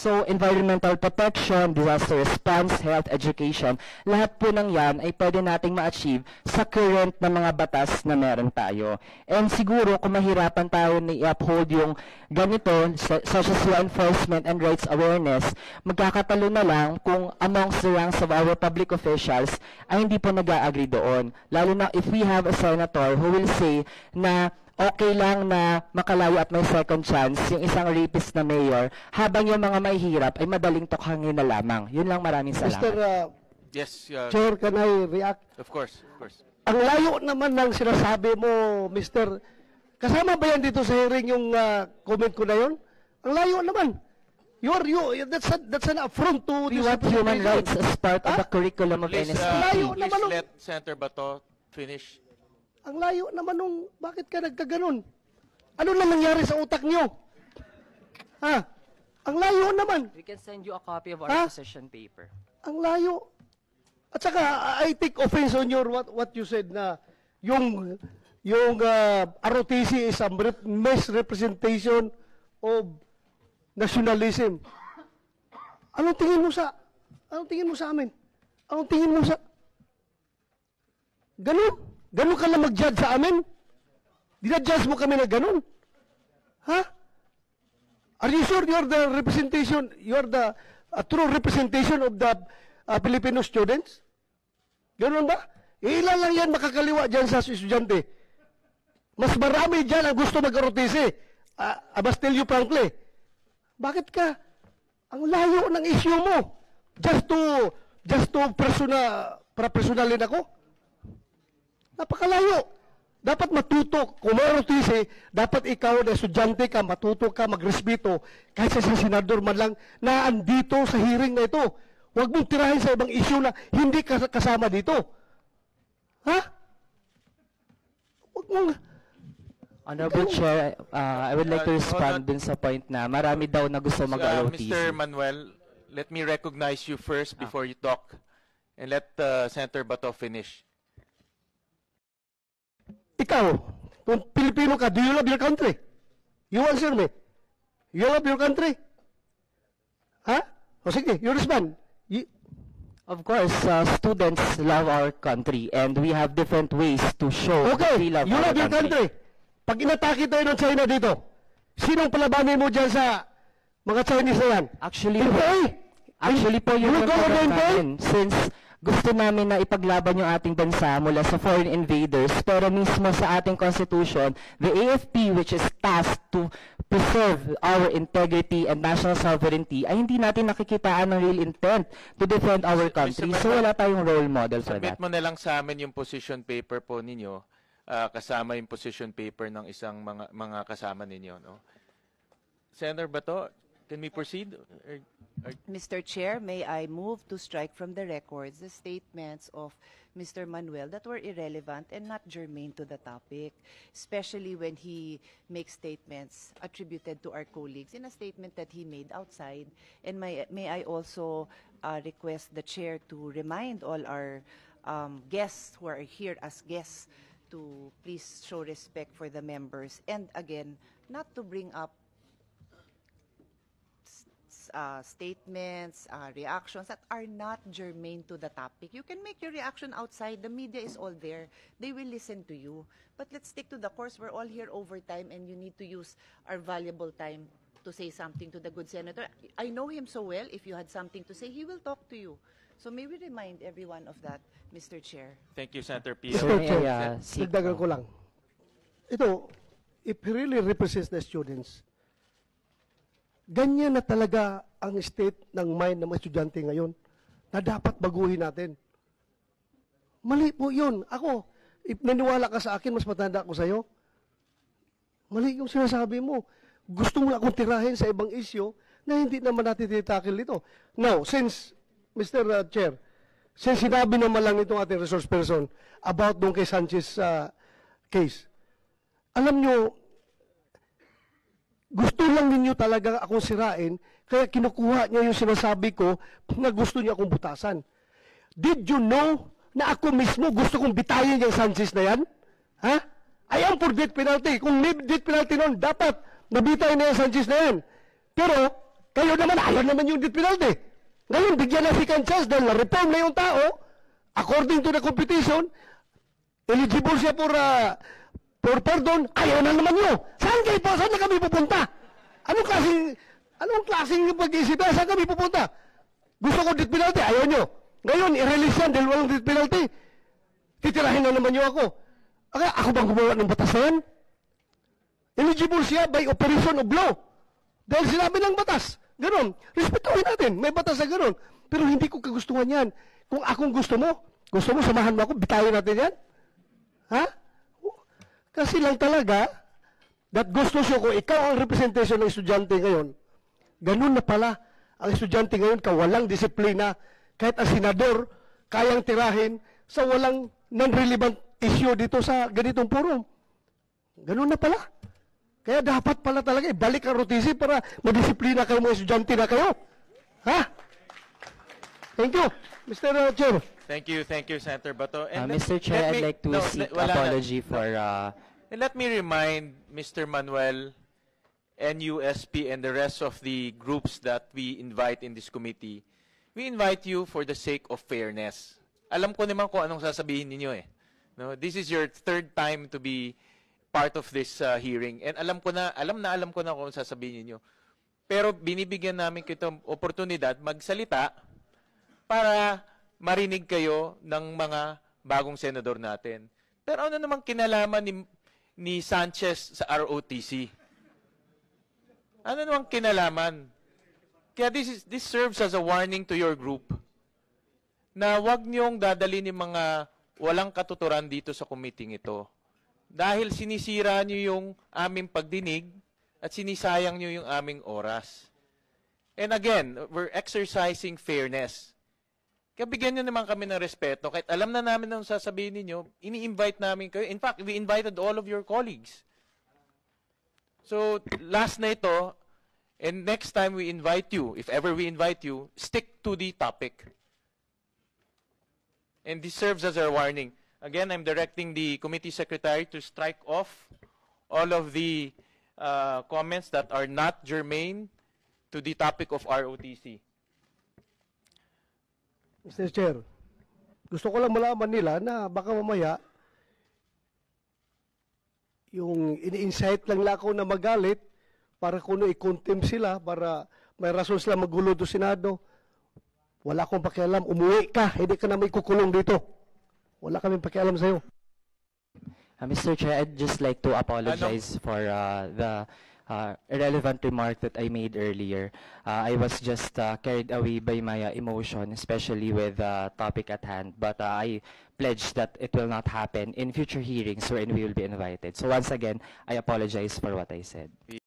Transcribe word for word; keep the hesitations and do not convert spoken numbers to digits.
So, environmental protection, disaster response, health, education, lahat po ng yan ay pwede nating ma-achieve sa current na mga batas na meron tayo. And siguro, kung mahirapan tayo na i-uphold yung ganito, such as law enforcement and rights awareness, magkakatalo na lang kung amongst the ranks of our public officials ay hindi po nag-agree doon. Lalo na if we have a senator who will say na okay lang na makalayo at may second chance yung isang rapist na mayor, habang yung mga mahihirap ay madaling tukhangin na lamang. Yun lang, maraming salamat. Mister Uh, Yes, uh, Chair, can I react? of course, of course. Ang layo naman ng sinasabi mo, Mister Kasama ba yan dito sa hearing yung uh, comment ko na yun? Ang layo naman. You are, you, that's, a, that's an affront to We this want human representation. rights as part of Ha? the curriculum of Please, N S P uh, P. Layo please naman, oh. let Senator Bato finish. Ang layo naman nung, bakit ka nagkaganon? Ano na nangyari sa utak nyo? Ha? Ang layo naman. We can send you a copy of our Ha? position paper. Ang layo. At saka, I take offense on your what, what you said na yung yung uh, R O T C is a misrepresentation of nationalism. Anong tingin mo sa anong tingin mo sa amin? Anong tingin mo sa ganun? Ganun ka lang mag-judge sa amin? Dinadjudge mo kami na ganun? Ha? Are you sure you're the representation, you're the uh, true representation of the uh, Filipino students? Ganun ba? Ilan lang yan makakaliwa dyan sa estudyante. Mas marami dyan ang gusto mag-R O T C. Uh, I must tell you frankly. Bakit ka? Ang layo ng issue mo. Just to, just to persona, para personalin ako? Napakalayo. Dapat matuto. Kung may R O T C, dapat ikaw na estudyante ka, matuto ka, magrespeto, kahit sa senador man lang, na andito sa hearing na ito. Huwag mong tirahin sa ibang issue na hindi ka kasama dito. Ha? Huwag mong... Honorable Chair, uh, I would like to Uh, respond hold on. dun sa point na marami daw na gusto Uh, mag-R O T C. Mister Manuel, let me recognize you first before you talk. And let uh, Senator Bato finish. Ikaw, kung Pilipino ka, do you love your country? You answer me. You love your country? Ha? O sige, you respond. You, Of course, uh, students love our country and we have different ways to show that okay, we love you our love your country. Pag inatake tayo ng China dito, sinong palabanin mo dyan sa mga Chinese na yan? Actually, Employee? actually po yung You go program again, boy? namin, since gusto namin na ipaglaban yung ating bansa mula sa foreign invaders, pero mismo sa ating constitution, the A F P, which is tasked to preserve our integrity and national sovereignty, ay hindi natin nakikitaan ng real intent to defend our country. So wala tayong role model for Submit that. mo na lang sa amin yung position paper po ninyo, uh, kasama yung position paper ng isang mga mga kasama ninyo. No? Senator Bato, can we proceed? Or, or, Mister Chair, may I move to strike from the records the statements of Mister Manuel that were irrelevant and not germane to the topic, especially when he makes statements attributed to our colleagues in a statement that he made outside. And may, may I also uh, request the Chair to remind all our um, guests who are here as guests to please show respect for the members, and again, not to bring up Uh, statements, uh, reactions that are not germane to the topic. You can make your reaction outside. The media is all there. They will listen to you. But let's stick to the course. We're all here overtime, and you need to use our valuable time to say something to the good senator. I know him so well. If you had something to say, he will talk to you. So may we remind everyone of that, Mister Chair. thank you, Senator Pia. Sir, may I, uh, seek, dagdagan ko lang. Ito, if he really represents the students, ganyan na talaga ang state ng mind ng mga estudyante ngayon na dapat baguhin natin. Mali po yun. Ako, if naniwala ka sa akin, mas matanda ako sa'yo. Mali yung sinasabi mo. Gusto mo lang akong tirahin sa ibang issue na hindi naman natin titackle ito. Now, since, Mister uh, Chair, since sinabi naman lang itong ating resource person about doon kay Sanchez uh, case, alam nyo, gusto lang ninyo talaga akong sirain, kaya kinukuha niya yung sinasabi ko na gusto niya akong butasan. Did you know na ako mismo gusto kong bitayin yung Sanchez na yan? Ha? I am for death penalty. Kung may death penalty noon, dapat nabitayin na yung Sanchez na yan. Pero, Kayo naman, ayaw naman yung death penalty. Ngayon, bigyan na second chance dahil na-reform na yung tao, according to the competition, eligible siya for, uh, for pardon, ayaw na naman nyo. Saan kayo po? Saan na kami pupunta? Anong klaseng, anong klaseng pag-iisip na? Saan kami pupunta? Gusto ko death penalty, ayaw nyo. Ngayon, i-release yan dahil walang death penalty. Titirahin na naman nyo ako. Aka, ako bang gumawa ng batas na yan? Eligible siya by operation of law. Dahil sinabi ng batas. Ganon. Respetuhin natin. May batas na ganon. Pero hindi ko kagustuhan yan. Kung akong gusto mo, gusto mo, samahan mo ako, bitayin natin yan? Ha? Kasi lang talaga, that gusto siya kung ikaw ang representation ng estudyante ngayon, ganun na pala, ang estudyante ngayon, kawalang disiplina, kahit ang senador, kayang tirahin sa walang non-relevant issue dito sa ganitong forum. Ganun na pala. Kaya dapat pala talaga ibalik ang rotisip para madisiplina kayo mga estudyante na kayo. Ha? Thank you, Mister Chair. Thank you, thank you, Senator Bato. Uh, let- Mister Chair, let I'd me- like to no, seek wala na. apology for... Uh, And let me remind Mister Manuel, N U S P, and the rest of the groups that we invite in this committee, we invite you for the sake of fairness. Alam ko naman kung anong sasabihin ninyo eh. No, this is your third time to be part of this uh, hearing. And alam ko na, alam na alam ko na kung anong sasabihin ninyo. Pero binibigyan namin kayo itong oportunidad magsalita para marinig kayo ng mga bagong senador natin. Pero ano namang kinalaman ni, ni Sanchez sa R O T C? Ano namang kinalaman? Kaya this, is, this serves as a warning to your group na wag niyong dadalhin yung mga walang katuturan dito sa committee ito. Dahil sinisira niyo yung aming pagdinig at sinisayang niyo yung aming oras. And again, we're exercising fairness. Kaya bigyan niyo naman kami ng respeto. Kahit alam na namin ang sasabihin ninyo, ini-invite namin kayo. In fact, we invited all of your colleagues. So, last na ito, and next time we invite you, if ever we invite you, stick to the topic. And this serves as our warning. Again, I'm directing the committee secretary to strike off all of the uh, comments that are not germane to the topic of R O T C. Mister Chair, gusto ko lang malaman nila na baka mamaya yung ini-incite lang nila ako na magalit para kuno i-contempt sila para may rason sila magulo do Senado. Wala akong pakialam, umuwi ka, hindi ka na may kukulong dito. Wala kaming pakialam sa'yo. Uh, Mister Chair, I'd just like to apologize for uh, the uh, irrelevant remark that I made earlier. Uh, I was just uh, carried away by my uh, emotion, especially with the topic at hand. But uh, I pledge that it will not happen in future hearings wherein we will be invited. So once again, I apologize for what I said.